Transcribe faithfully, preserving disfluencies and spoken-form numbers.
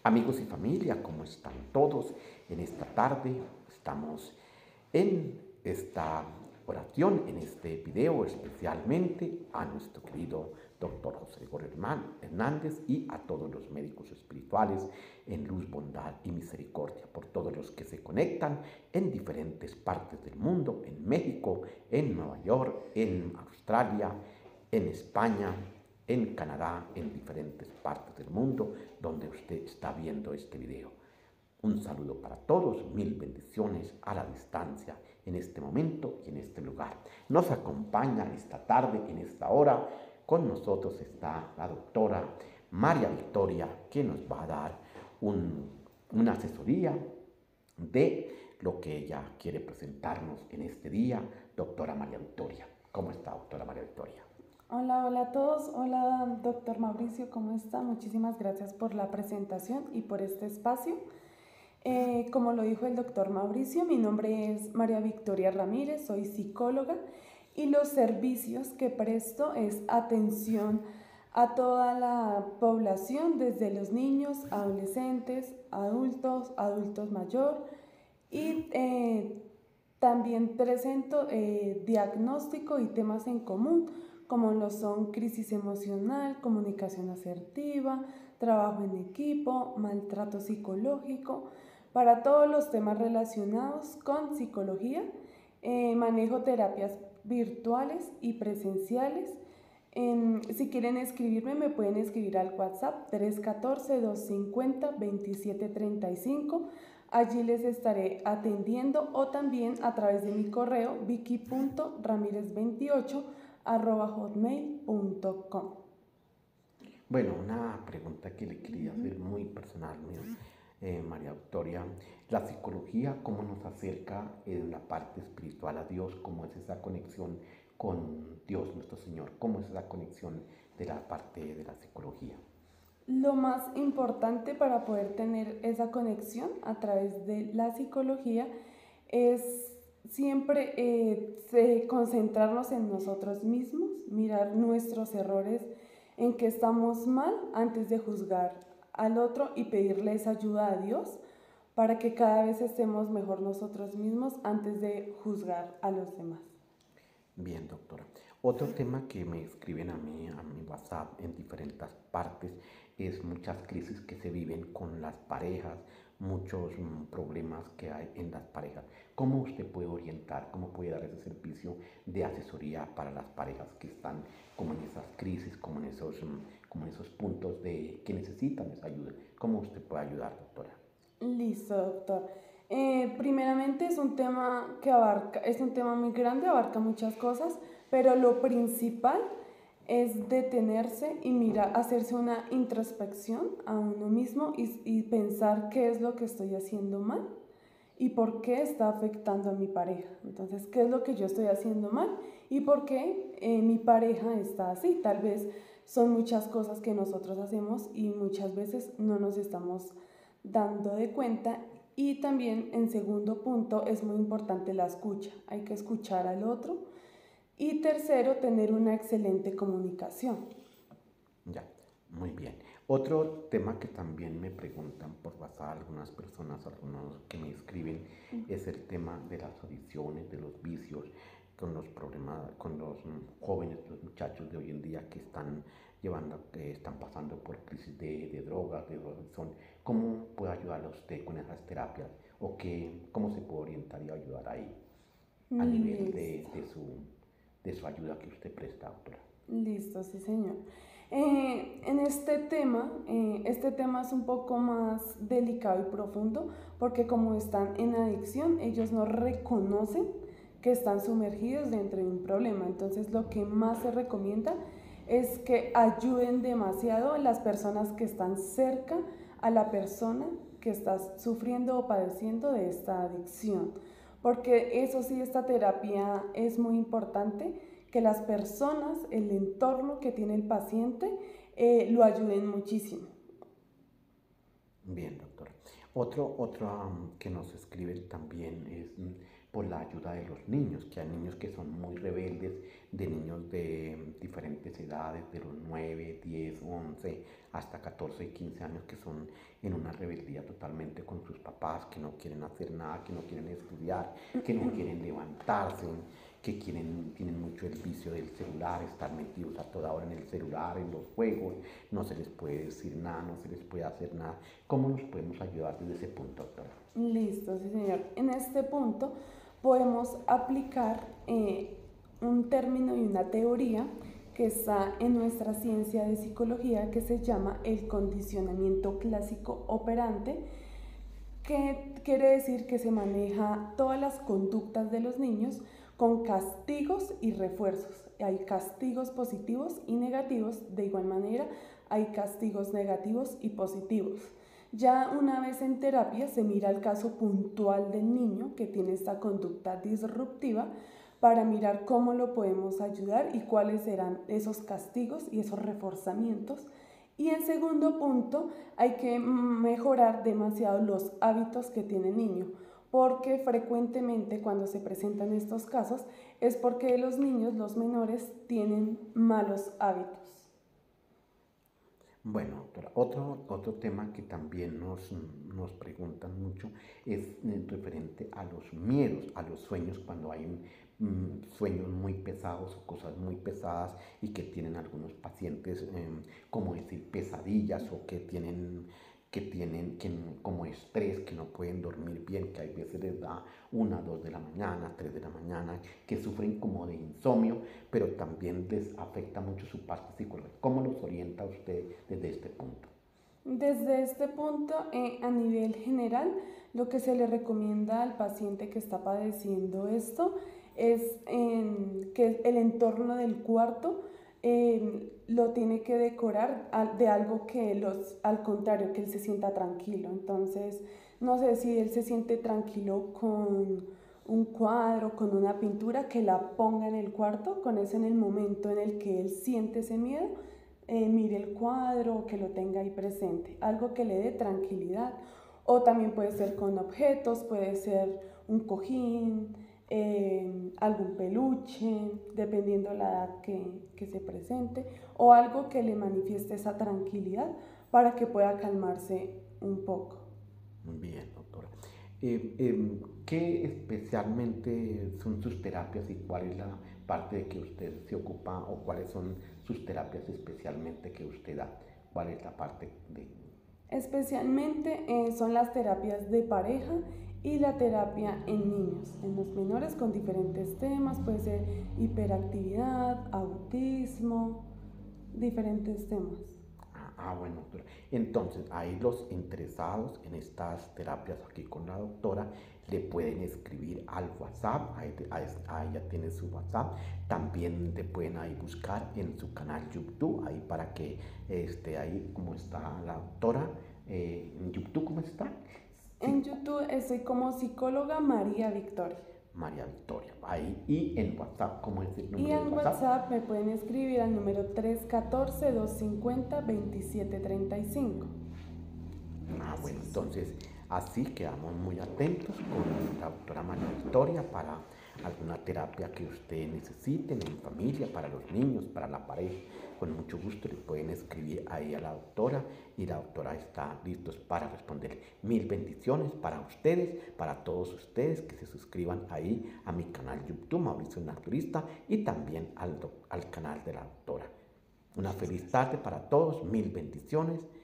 Amigos y familia, ¿cómo están todos? En esta tarde estamos en esta oración, en este video especialmente a nuestro querido doctor José Gregorio Hernández y a todos los médicos espirituales en luz, bondad y misericordia, por todos los que se conectan en diferentes partes del mundo, en México, en Nueva York, en Australia, en España, en Canadá, en diferentes partes del mundo donde usted está viendo este video. Un saludo para todos, mil bendiciones a la distancia en este momento y en este lugar. Nos acompaña esta tarde, en esta hora, con nosotros está la doctora María Victoria, que nos va a dar un, una asesoría de lo que ella quiere presentarnos en este día. Doctora María Victoria, ¿cómo está, doctora María Victoria? Hola, hola a todos. Hola, doctor Mauricio, ¿cómo está? Muchísimas gracias por la presentación y por este espacio. Eh, como lo dijo el doctor Mauricio, mi nombre es María Victoria Ramírez, soy psicóloga y los servicios que presto es atención a toda la población, desde los niños, adolescentes, adultos, adultos mayor y eh, también presento eh, diagnóstico y temas en común, como lo son crisis emocional, comunicación asertiva, trabajo en equipo, maltrato psicológico, para todos los temas relacionados con psicología. Eh, manejo terapias virtuales y presenciales. Eh, si quieren escribirme, me pueden escribir al WhatsApp tres uno cuatro, dos cinco cero, dos siete tres cinco. Allí les estaré atendiendo, o también a través de mi correo vicky punto ramirez veintiocho arroba hotmail punto com. Bueno, una pregunta que le quería hacer muy personal, mío, eh, María Victoria. La psicología, ¿cómo nos acerca en la parte espiritual a Dios? ¿Cómo es esa conexión con Dios nuestro Señor? ¿Cómo es esa conexión de la parte de la psicología? Lo más importante para poder tener esa conexión a través de la psicología es siempre eh, concentrarnos en nosotros mismos, mirar nuestros errores, en que estamos mal antes de juzgar al otro y pedirle esa ayuda a Dios para que cada vez estemos mejor nosotros mismos antes de juzgar a los demás. Bien, doctora. Otro tema que me escriben a mí, a mi WhatsApp en diferentes partes, es muchas crisis que se viven con las parejas, muchos mm, problemas que hay en las parejas. ¿Cómo usted puede orientar, cómo puede dar ese servicio de asesoría para las parejas que están como en esas crisis, como en esos, mm, como en esos puntos de que necesitan esa ayuda? ¿Cómo usted puede ayudar, doctora? Listo, doctor. Eh, primeramente es un tema que abarca, es un tema muy grande, abarca muchas cosas, pero lo principal es detenerse y mirar, hacerse una introspección a uno mismo y, y pensar qué es lo que estoy haciendo mal y por qué está afectando a mi pareja. Entonces, ¿qué es lo que yo estoy haciendo mal y por qué eh, mi pareja está así? Tal vez son muchas cosas que nosotros hacemos y muchas veces no nos estamos dando de cuenta. Y también, en segundo punto, es muy importante la escucha. Hay que escuchar al otro. Y tercero, tener una excelente comunicación. Ya, muy bien. Otro tema que también me preguntan por WhatsApp algunas personas, algunos que me escriben, es el tema de las adicciones, de los vicios, con los problemas, con los mm, jóvenes, los muchachos de hoy en día que están llevando, que están pasando por crisis de, de drogas, de drogadicción. ¿Cómo puede ayudar a usted con esas terapias? ¿O qué, cómo se puede orientar y ayudar ahí a nivel de, Listo. de, su, de su ayuda que usted presta, doctora? Listo, sí, señor. Eh, en este tema, eh, este tema es un poco más delicado y profundo porque como están en adicción, ellos no reconocen que están sumergidos dentro de un problema. Entonces, lo que más se recomienda es que ayuden demasiado a las personas que están cerca a la persona que está sufriendo o padeciendo de esta adicción. Porque eso sí, esta terapia es muy importante, que las personas, el entorno que tiene el paciente, eh, lo ayuden muchísimo. Bien, doctora. Otro, otro um, que nos escribe también es mm, por la ayuda de los niños, que hay niños que son muy rebeldes, de niños de diferentes edades, de los nueve, diez, once, hasta catorce y quince años, que son en una rebeldía totalmente con sus papás, que no quieren hacer nada, que no quieren estudiar, que no quieren levantarse, que quieren, tienen mucho el vicio del celular, estar metidos a toda hora en el celular, en los juegos, no se les puede decir nada, no se les puede hacer nada. ¿Cómo nos podemos ayudar desde ese punto, doctora? Listo, sí, señor. En este punto podemos aplicar eh, un término y una teoría que está en nuestra ciencia de psicología, que se llama el condicionamiento clásico operante, que quiere decir que se maneja todas las conductas de los niños con castigos y refuerzos. Hay castigos positivos y negativos, de igual manera hay castigos negativos y positivos. Ya una vez en terapia se mira el caso puntual del niño que tiene esta conducta disruptiva para mirar cómo lo podemos ayudar y cuáles serán esos castigos y esos reforzamientos. Y en segundo punto, hay que mejorar demasiado los hábitos que tiene el niño, porque frecuentemente cuando se presentan estos casos es porque los niños, los menores, tienen malos hábitos. Bueno, doctora, otro, otro tema que también nos, nos preguntan mucho es referente a los miedos, a los sueños, cuando hay mm, sueños muy pesados o cosas muy pesadas y que tienen algunos pacientes, eh, como decir, pesadillas o que tienen, que tienen que, como estrés, que no pueden dormir bien, que hay veces les da una, dos de la mañana, tres de la mañana, que sufren como de insomnio, pero también les afecta mucho su parte psicológica. ¿Cómo los orienta usted desde este punto? Desde este punto, eh, a nivel general, lo que se le recomienda al paciente que está padeciendo esto es eh, que el entorno del cuarto eh, lo tiene que decorar de algo que los, al contrario, que él se sienta tranquilo. Entonces, no sé si él se siente tranquilo con un cuadro, con una pintura, que la ponga en el cuarto, con eso en el momento en el que él siente ese miedo, eh, mire el cuadro, que lo tenga ahí presente, algo que le dé tranquilidad. O también puede ser con objetos, puede ser un cojín, eh, algún peluche, dependiendo la edad que, que se presente, o algo que le manifieste esa tranquilidad para que pueda calmarse un poco. Bien, doctora. Eh, eh, ¿Qué especialmente son sus terapias y cuál es la parte de que usted se ocupa o cuáles son sus terapias especialmente que usted da? ¿Cuál es la parte de...? Especialmente eh, son las terapias de pareja y la terapia en niños, en los menores con diferentes temas, puede ser hiperactividad, autismo, diferentes temas. Ah, bueno, doctora. Entonces, ahí los interesados en estas terapias aquí con la doctora le pueden escribir al WhatsApp, ahí, ahí, ahí ya tiene su WhatsApp. También te pueden ahí buscar en su canal YouTube, ahí para que esté ahí como está la doctora. Eh, ¿En YouTube cómo está? Sí. En YouTube estoy como psicóloga María Victoria. María Victoria, ahí. Y en WhatsApp, ¿cómo es el número Y de en WhatsApp? WhatsApp me pueden escribir al número tres uno cuatro, dos cinco cero, dos siete tres cinco. Ah, bueno, entonces así quedamos muy atentos con la doctora María Victoria para alguna terapia que usted necesite en familia, para los niños, para la pareja. Con mucho gusto le pueden escribir ahí a la doctora y la doctora está listos para responder. Mil bendiciones para ustedes, para todos ustedes que se suscriban ahí a mi canal YouTube, Mauricio Naturista, y también al, al canal de la doctora. Una feliz tarde para todos, mil bendiciones.